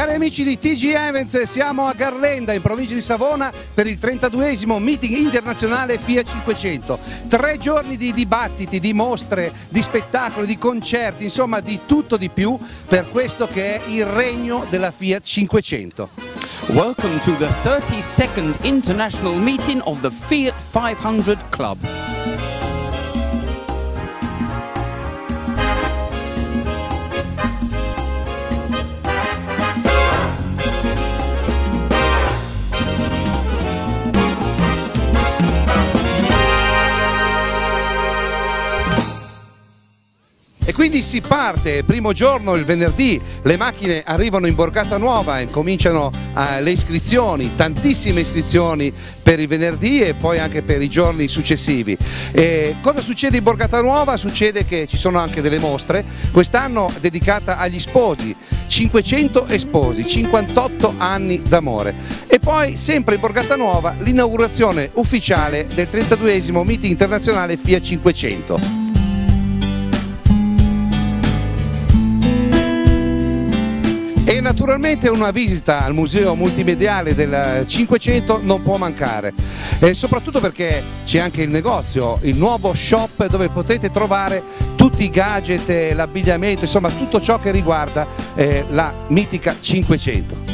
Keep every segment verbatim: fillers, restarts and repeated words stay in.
Cari amici di T G Events, siamo a Garlenda in provincia di Savona per il trentaduesimo meeting internazionale Fiat cinquecento. Tre giorni di dibattiti, di mostre, di spettacoli, di concerti, insomma di tutto di più per questo che è il regno della Fiat cinquecento. Welcome to the thirty-second international meeting of the Fiat five hundred Club. E quindi si parte, primo giorno il venerdì, le macchine arrivano in Borgata Nuova e cominciano eh, le iscrizioni, tantissime iscrizioni per il venerdì e poi anche per i giorni successivi. E cosa succede in Borgata Nuova? Succede che ci sono anche delle mostre, quest'anno dedicata agli sposi, cinquecento sposi, cinquantotto anni d'amore. E poi sempre in Borgata Nuova l'inaugurazione ufficiale del trentaduesimo meeting internazionale Fiat cinquecento. E naturalmente una visita al museo multimediale del cinquecento non può mancare, e soprattutto perché c'è anche il negozio, il nuovo shop dove potete trovare tutti i gadget, l'abbigliamento, insomma tutto ciò che riguarda eh, la mitica cinquecento.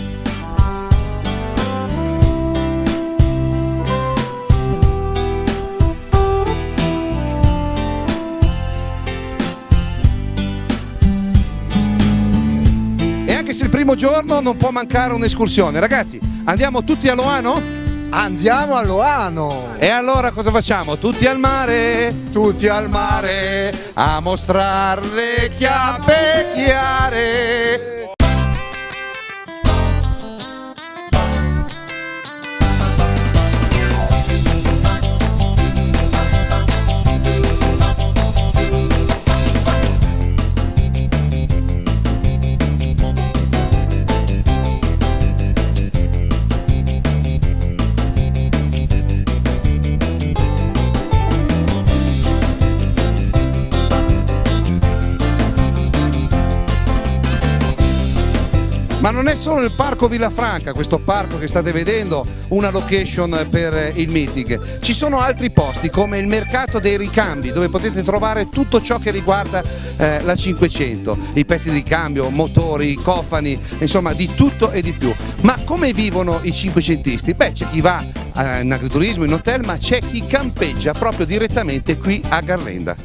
Se il primo giorno non può mancare un'escursione, ragazzi, andiamo tutti a Loano? Andiamo a Loano! E allora cosa facciamo? Tutti al mare? Tutti al mare! A mostrare le chiappe chiare! Ma non è solo il parco Villafranca, questo parco che state vedendo, una location per il meeting. Ci sono altri posti come il mercato dei ricambi dove potete trovare tutto ciò che riguarda eh, la cinquecento, i pezzi di ricambio, motori, cofani, insomma di tutto e di più. Ma come vivono i cinquecentisti? Beh, c'è chi va eh, in agriturismo, in hotel, ma c'è chi campeggia proprio direttamente qui a Garlenda.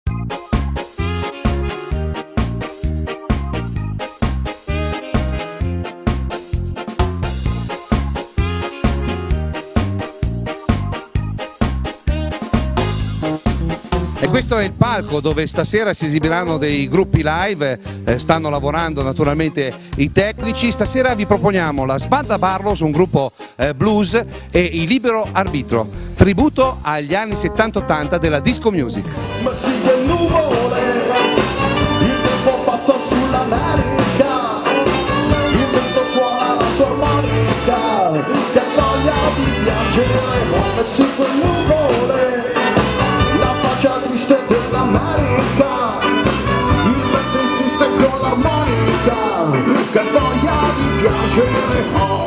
E questo è il palco dove stasera si esibiranno dei gruppi live, eh, stanno lavorando naturalmente i tecnici. Stasera vi proponiamo la Sbanda Barlos, un gruppo eh, blues, e il Libero Arbitro, tributo agli anni settanta ottanta della disco music. Ma sigue il nuvole, il tempo passa sull'America, il vento suona la sua armonica, che voglia di piangere, ma sigue il nuvole, la faccia triste dell'America, il vento insiste con l'armonica, che voglia di piangere, oh.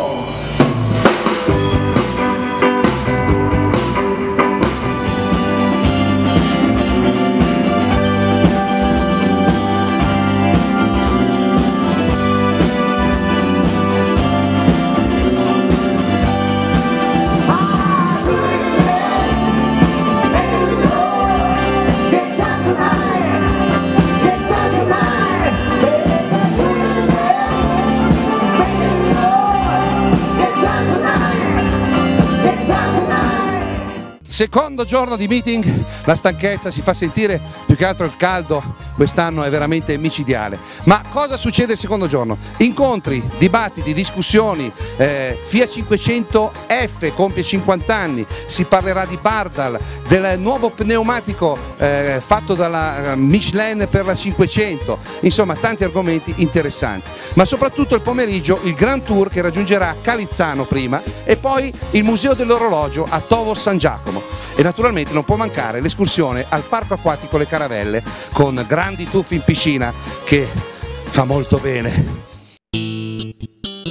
Secondo giorno di meeting, la stanchezza si fa sentire, più che altro il caldo quest'anno è veramente micidiale. Ma cosa succede il secondo giorno? Incontri, dibattiti, discussioni, eh, Fiat cinquecento F compie cinquanta anni, si parlerà di Bardal, del nuovo pneumatico eh, fatto dalla Michelin per la cinquecento, insomma tanti argomenti interessanti. Ma soprattutto il pomeriggio il Grand Tour che raggiungerà Calizzano prima e poi il Museo dell'Orologio a Tovo San Giacomo. E naturalmente non può mancare l'escursione al parco acquatico Le Caravelle con grandi tuffi in piscina che fa molto bene.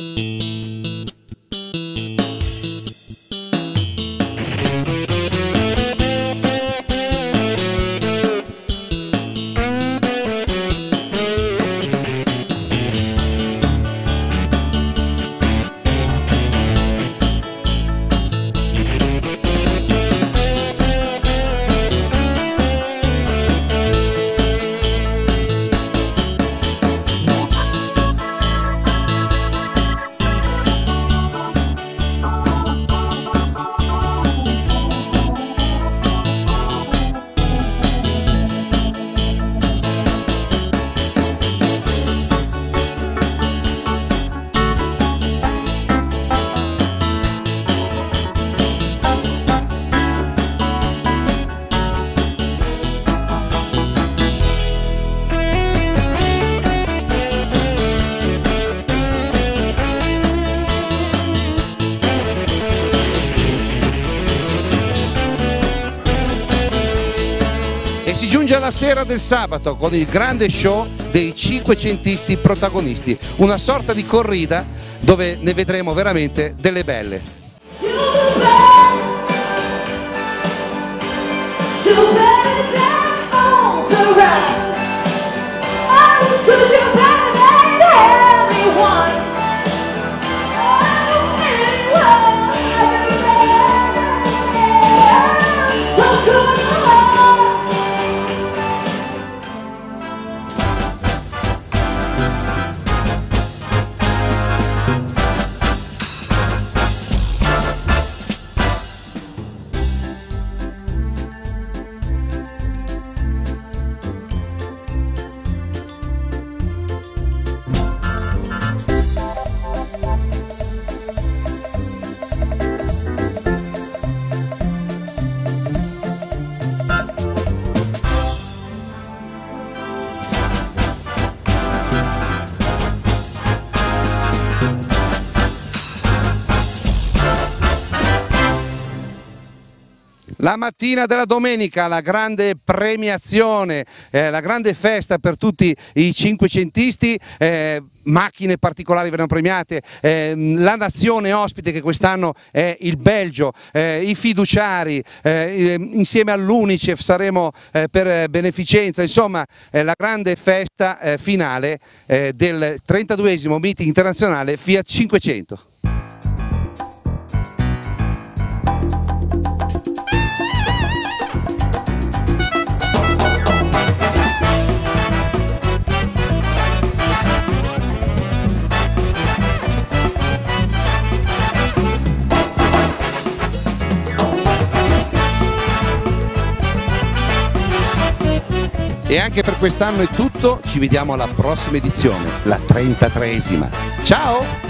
E si giunge alla sera del sabato con il grande show dei cinquecentisti protagonisti, una sorta di corrida dove ne vedremo veramente delle belle. La mattina della domenica, la grande premiazione, eh, la grande festa per tutti i cinquecentisti, eh, macchine particolari verranno premiate, eh, la nazione ospite che quest'anno è il Belgio, eh, i fiduciari, eh, insieme all'Unicef saremo eh, per beneficenza, insomma eh, la grande festa eh, finale eh, del trentaduesimo meeting internazionale Fiat cinquecento. E anche per quest'anno è tutto, ci vediamo alla prossima edizione, la trentatreesima. Ciao!